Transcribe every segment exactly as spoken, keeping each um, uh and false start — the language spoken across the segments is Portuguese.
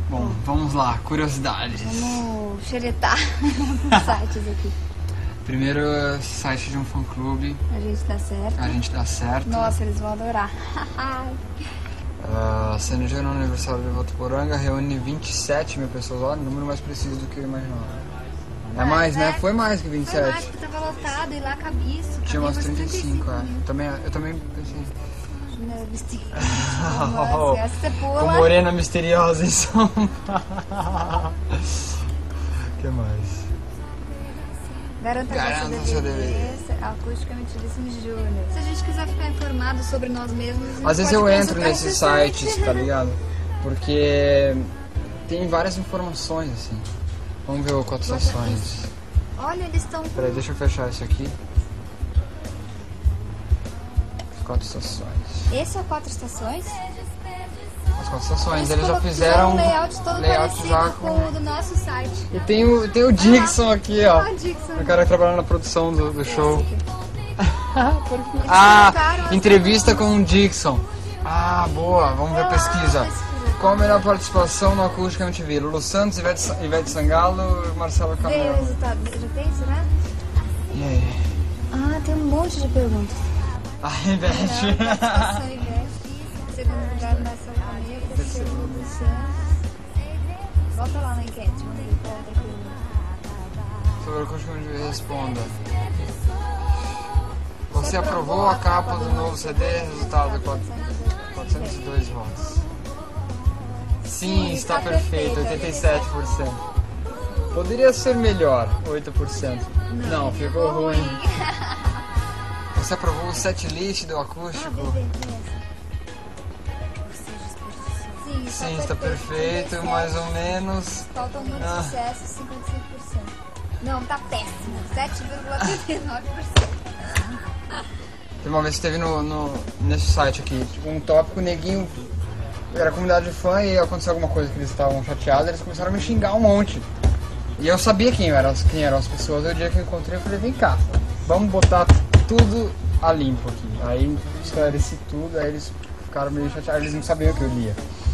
Bom, vamos lá, curiosidades. Vamos xeretar os sites aqui. Primeiro, site de um fã-clube. A gente dá certo. A gente dá certo. Nossa, eles vão adorar. uh, C N G no aniversário de Votuporanga reúne vinte e sete mil pessoas. Olha, número mais preciso do que eu imaginava. É Mas, mais, né? né? Foi mais que vinte e sete. Foi mais, porque tava lotado e lá cabia isso. Tinha umas trinta e cinco, é. mil. Eu também, eu também pensei. Não, misterioso. Nossa, essa você pula. Com morena misteriosa em São Paulo. O que mais? Garanta Garanta seu D V D. Acústica Metilice Júnior. Se a gente quiser ficar informado sobre nós mesmos, a gente Às vezes pode eu entro consultar nesses esse site. sites, tá ligado? Porque tem várias informações, assim. Vamos ver o Quatro Estações. Olha, eles estão com... Peraí, deixa eu fechar isso aqui. Quatro Estações. Esse é o Quatro Estações? As Quatro Estações, eles já colo- fizeram um layout todo layout parecido já com com... o do nosso site. E tem o, tem o Dixon aqui, ó. Ah, Dixon. O cara que trabalha na produção do, do show. Eles Ah, colocaram- entrevista com o Dixon. Ah, boa, vamos ver a pesquisa. pesquisa. Qual a melhor participação no Acústica M T V? Lulu Santos, Ivete, Sa- Ivete Sangalo, Marcelo Veio o Camelo. resultado. Você já tem, será? E aí? Ah, tem um monte de perguntas. A Ivete. Participação Ivete. Segundo lugar, Marcelo Camelo. Terceiro, Lulu Santos. Volta lá na enquete, vamos ver qual outra pergunta. Sobre o Acústica M T V, responda. Você aprovou a capa do novo C D? Resultado: quatrocentos e dois votos. Sim, está perfeito, oitenta e sete por cento. Poderia ser melhor, oito por cento. Não, ficou ruim. Você aprovou o setlist do acústico? Sim, Sim, está perfeito, mais ou menos. Falta um número Ah. de sucesso, cinquenta e cinco por cento. Não, tá péssimo. sete vírgula trinta e nove por cento. Teve uma vez que teve no, no, nesse site aqui, tipo, um tópico, neguinho, era comunidade de fã e aconteceu alguma coisa que eles estavam chateados, eles começaram a me xingar um monte. E eu sabia quem eram, quem eram as pessoas, e o dia que eu encontrei eu falei, vem cá, vamos botar tudo a limpo aqui. Aí esclareci tudo, aí eles ficaram meio chateados, eles não sabiam que eu lia.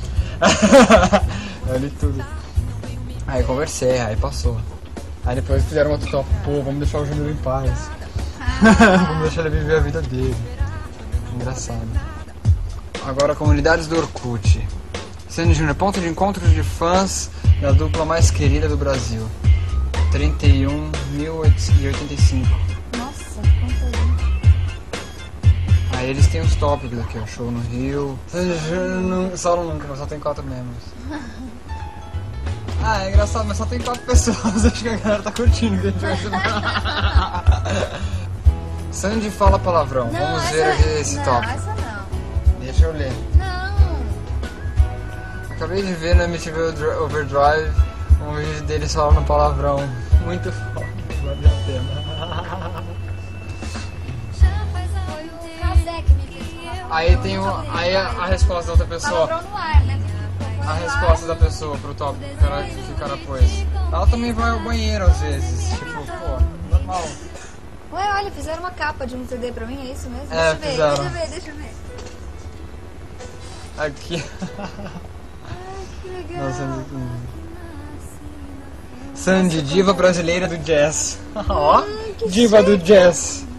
Eu li tudo. Aí conversei, aí passou. Aí depois fizeram outro tópico, pô, vamos deixar o Júnior em paz. Vamos deixar ele viver a vida dele. Engraçado. Agora, comunidades do Orkut. Sandy Júnior, ponto de encontro de fãs da dupla mais querida do Brasil. trinta e um mil e oitenta e cinco. Nossa, quanta gente. Aí eles têm os tópicos aqui, ó. Show no Rio. Sandy Júnior, só nunca, mas só tem quatro membros. Ah, é engraçado, mas só tem quatro pessoas. Acho que a galera tá curtindo o que a gente vai ensinar. Sandy fala palavrão. Não, Vamos essa, ver esse não, tópico. essa não. Deixa eu ler. Não. Acabei de ver no M T V Overdrive um vídeo deles falando palavrão. Muito foda, vale a pena. Foi o Kazek que me fez. Aí tem o, aí a, a resposta da outra pessoa. Palavrão no ar, né? A resposta da pessoa pro tópico que o cara, que o cara pôs. Ela também vai ao banheiro às vezes. Tipo, pô, normal. Ué, olha, fizeram uma capa de um C D pra mim, é isso mesmo? É, deixa eu ver, fizeram. deixa eu ver, deixa eu ver. Aqui. Ai, que legal. Nossa, é muito lindo. Sandy, diva brasileira do jazz. Ó, Hum, que diva do chique. jazz.